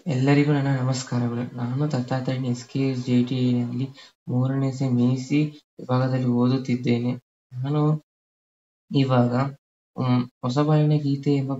ಎಲ್ಲರಿಗೂ ನನ್ನ ನಮಸ್ಕಾರಗಳು. ನಾನು ದತ್ತಾತ್ರೇಯ SKSJTನಲ್ಲಿ 3ನೇ ಸೆಮ್ MEC ವಿಭಾಗದಲ್ಲಿ ಓದುತ್ತಿದ್ದೇನೆ. ನಾನು ಇವಾಗ ಹೊಸಬಾಳಿನ ಗೀತೆ ಎಂಬ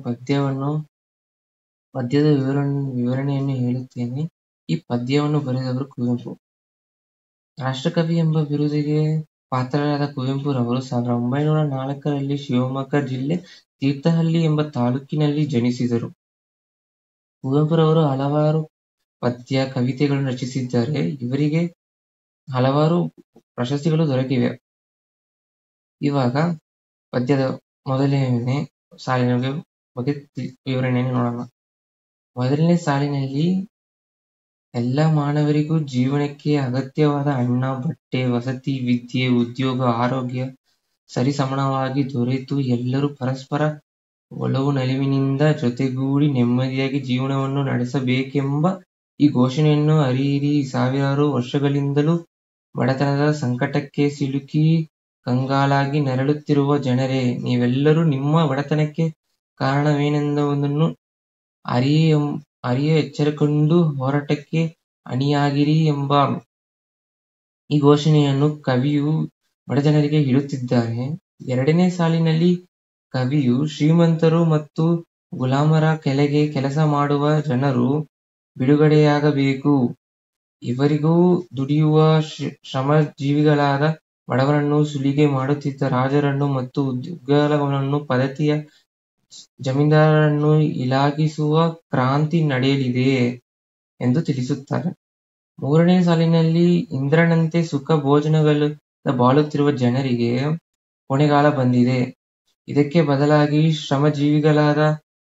ಪದ್ಯದ ವಿವರಣೆಯನ್ನು ಹೇಳುತ್ತೇನೆ. ಈ ಪದ್ಯವನ್ನು ಬರೆದವರು ಕುವೆಂಪು. ರಾಷ್ಟ್ರಕವಿ ಎಂಬ ಬಿರುದಿಗೆ ಪಾತ್ರರಾದ ಕುವೆಂಪುರವರು 1904ರಲ್ಲಿ ಶಿವಮೊಗ್ಗ ಜಿಲ್ಲೆ ತೀರ್ಥಹಳ್ಳಿ ಎಂಬ ತಾಲೂಕಿನಲ್ಲಿ ಜನಿಸಿದರು. ಕುವೆಂಪುರವರು ಹಲವಾರು ಪದ್ಯ, ಕವಿತೆಗಳನ್ನು ರಚಿಸಿದ್ದಾರೆ. ಇವರಿಗೆ ಹಲವಾರು ಪ್ರಶಸ್ತಿಗಳು ದೊರಕಿವೆ. ಇವಾಗ ಪದ್ಯದ ಮೊದಲನೇ ಸಾಲಿನ ಬಗ್ಗೆ ವಿವರಣೆಯನ್ನು ನೋಡೋಣ. ಮೊದಲನೇ ಸಾಲಿನಲ್ಲಿ ಎಲ್ಲ ಮಾನವರಿಗೂ ಜೀವನಕ್ಕೆ ಅಗತ್ಯವಾದ ಅನ್ನ, ಬಟ್ಟೆ, ವಸತಿ, ವಿದ್ಯೆ, ಉದ್ಯೋಗ, ಆರೋಗ್ಯ ಸರಿಸಮಾನವಾಗಿ ದೊರೆತು ಎಲ್ಲರೂ ಪರಸ್ಪರ ಒಲವು ನಲಿವಿನಿಂದ ಜೊತೆಗೂಡಿ ನೆಮ್ಮದಿಯಾಗಿ ಜೀವನವನ್ನು ನಡೆಸಬೇಕೆಂಬ ಈ ಘೋಷಣೆಯನ್ನು ಅರಿಯಿರಿ. ಸಾವಿರಾರು ವರ್ಷಗಳಿಂದಲೂ ಬಡತನದ ಸಂಕಟಕ್ಕೆ ಸಿಲುಕಿ ಕಂಗಾಲಾಗಿ ನರಳುತ್ತಿರುವ ಜನರೇ, ನೀವೆಲ್ಲರೂ ನಿಮ್ಮ ಬಡತನಕ್ಕೆ ಕಾರಣವೇನೆಂಬುದನ್ನು ಅರಿಯ ಎಚ್ಚರಗೊಂಡು ಹೋರಾಟಕ್ಕೆ ಅಣಿಯಾಗಿರಿ ಎಂಬ ಈ ಘೋಷಣೆಯನ್ನು ಕವಿಯು ಬಡಜನರಿಗೆ ಇಡುತ್ತಿದ್ದಾರೆ. ಎರಡನೇ ಸಾಲಿನಲ್ಲಿ ಕವಿಯು ಶ್ರೀಮಂತರು ಮತ್ತು ಗುಲಾಮರ ಕೆಳಗೆ ಕೆಲಸ ಮಾಡುವ ಜನರು ಬಿಡುಗಡೆಯಾಗಬೇಕು. ಇವರಿಗೂ ದುಡಿಯುವ ಶ್ರಮಜೀವಿಗಳಾದ ಬಡವರನ್ನು ಸುಲಿಗೆ ಮಾಡುತ್ತಿದ್ದ ರಾಜರನ್ನು ಮತ್ತು ಉದ್ಯೋಗಗಳನ್ನು ಪದ್ಧತಿಯ ಜಮೀನ್ದಾರರನ್ನು ಇಳಗಿಸುವ ಕ್ರಾಂತಿ ನಡೆಯಲಿದೆ ಎಂದು ತಿಳಿಸುತ್ತಾರೆ. ಮೂರನೇ ಸಾಲಿನಲ್ಲಿ ಇಂದ್ರನಂತೆ ಸುಖ ಭೋಜನಗಳಿಂದ ಬಾಳುತ್ತಿರುವ ಜನರಿಗೆ ಕೊನೆಗಾಲ ಬಂದಿದೆ. ಇದಕ್ಕೆ ಬದಲಾಗಿ ಶ್ರಮಜೀವಿಗಳಾದ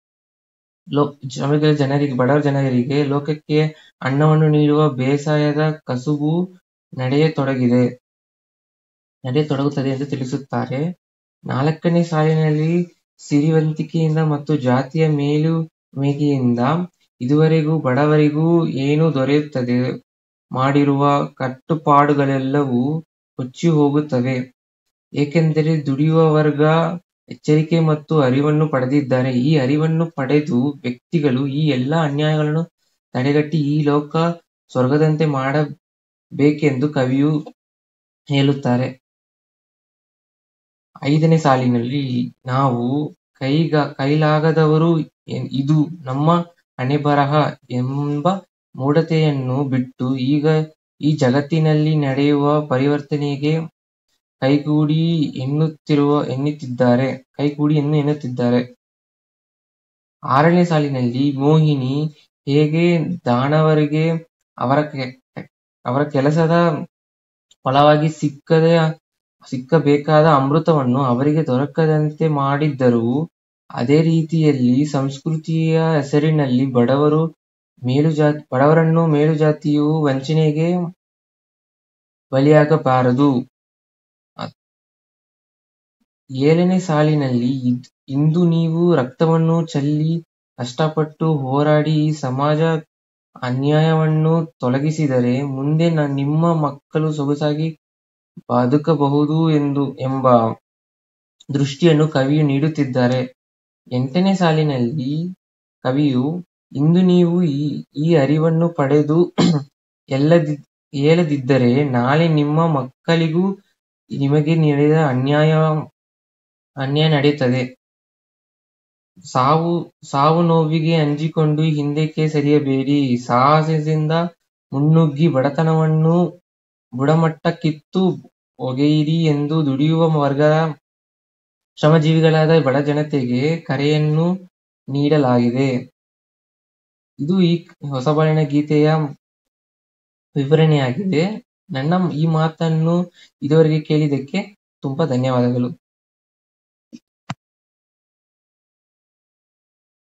ಬಡ ಜನರಿಗೆ ಲೋಕಕ್ಕೆ ಅನ್ನವನ್ನು ನೀಡುವ ಬೇಸಾಯದ ಕಸುಬು ನಡೆಯತೊಡಗುತ್ತದೆ ಎಂದು ತಿಳಿಸುತ್ತಾರೆ. ನಾಲ್ಕನೇ ಸಾಲಿನಲ್ಲಿ ಸಿರಿವಂತಿಕೆಯಿಂದ ಮತ್ತು ಜಾತಿಯ ಮೇಲುಮೆಗೆಯಿಂದ ಇದುವರೆಗೂ ಬಡವರಿಗೂ ಏನು ದೊರೆಯುತ್ತದೆ ಮಾಡಿರುವ ಕಟ್ಟುಪಾಡುಗಳೆಲ್ಲವೂ ಕೊಚ್ಚಿ ಹೋಗುತ್ತವೆ. ಏಕೆಂದರೆ ದುಡಿಯುವ ವರ್ಗ ಎಚ್ಚರಿಕೆ ಮತ್ತು ಅರಿವನ್ನು ಪಡೆದಿದ್ದಾರೆ. ಈ ಅರಿವನ್ನು ಪಡೆದು ವ್ಯಕ್ತಿಗಳು ಈ ಎಲ್ಲ ಅನ್ಯಾಯಗಳನ್ನು ತಡೆಗಟ್ಟಿ ಈ ಲೋಕ ಸ್ವರ್ಗದಂತೆ ಮಾಡಬೇಕೆಂದು ಕವಿಯು ಹೇಳುತ್ತಾರೆ. ಐದನೇ ಸಾಲಿನಲ್ಲಿ ನಾವು ಕೈಲಾಗದವರು, ಇದು ನಮ್ಮ ಹಣೆಬರಹ ಎಂಬ ಮೂಢತೆಯನ್ನು ಬಿಟ್ಟು ಈಗ ಈ ಜಗತ್ತಿನಲ್ಲಿ ನಡೆಯುವ ಪರಿವರ್ತನೆಗೆ ಕೈಗೂಡಿ ಎನ್ನುತ್ತಿದ್ದಾರೆ. ಆರನೇ ಸಾಲಿನಲ್ಲಿ ಮೋಹಿನಿ ಹೇಗೆ ದಾನವರಿಗೆ ಅವರ ಕೆಲಸದ ಫಲವಾಗಿ ಸಿಕ್ಕಬೇಕಾದ ಅಮೃತವನ್ನು ಅವರಿಗೆ ದೊರಕದಂತೆ ಮಾಡಿದ್ದರೂ, ಅದೇ ರೀತಿಯಲ್ಲಿ ಸಂಸ್ಕೃತಿಯ ಹೆಸರಿನಲ್ಲಿ ಬಡವರನ್ನು ಮೇಲುಜಾತಿಯು ವಂಚನೆಗೆ ಬಲಿಯಾಗಬಾರದು. ಏಳನೇ ಸಾಲಿನಲ್ಲಿ ಇಂದು ನೀವು ರಕ್ತವನ್ನು ಚೆಲ್ಲಿ ಕಷ್ಟಪಟ್ಟು ಹೋರಾಡಿ ಈ ಸಮಾಜ ಅನ್ಯಾಯವನ್ನು ತೊಲಗಿಸಿದರೆ ಮುಂದೆ ನಿಮ್ಮ ಮಕ್ಕಳು ಸೊಗಸಾಗಿ ಬದುಕಬಹುದು ಎಂಬ ದೃಷ್ಟಿಯನ್ನು ಕವಿಯು ನೀಡುತ್ತಿದ್ದಾರೆ. ಎಂಟನೇ ಸಾಲಿನಲ್ಲಿ ಕವಿಯು ಇಂದು ನೀವು ಈ ಅರಿವನ್ನು ಪಡೆದು ಏಳದಿದ್ದರೆ ನಾಳೆ ನಿಮ್ಮ ಮಕ್ಕಳಿಗೂ ನಿಮಗೆ ನಡೆದ ಅನ್ಯಾಯ ನಡೆಯುತ್ತದೆ. ಸಾವು ನೋವಿಗೆ ಅಂಜಿಕೊಂಡು ಹಿಂದಕ್ಕೆ ಸರಿಯಬೇಡಿ. ಸಾಹಸದಿಂದ ಮುನ್ನುಗ್ಗಿ ಬಡತನವನ್ನು ಬುಡಮಟ್ಟಕ್ಕಿತ್ತು ಒಗೆಯಿರಿ ಎಂದು ದುಡಿಯುವ ವರ್ಗದ ಶ್ರಮಜೀವಿಗಳಾದ ಬಡಜನತೆಗೆ ಕರೆಯನ್ನು ನೀಡಲಾಗಿದೆ. ಇದು ಈ ಹೊಸಬಾಳಿನ ಗೀತೆಯ ವಿವರಣೆಯಾಗಿದೆ. ನನ್ನ ಈ ಮಾತನ್ನು ಇದುವರೆಗೆ ಕೇಳಿದ್ದಕ್ಕೆ ತುಂಬಾ ಧನ್ಯವಾದಗಳು.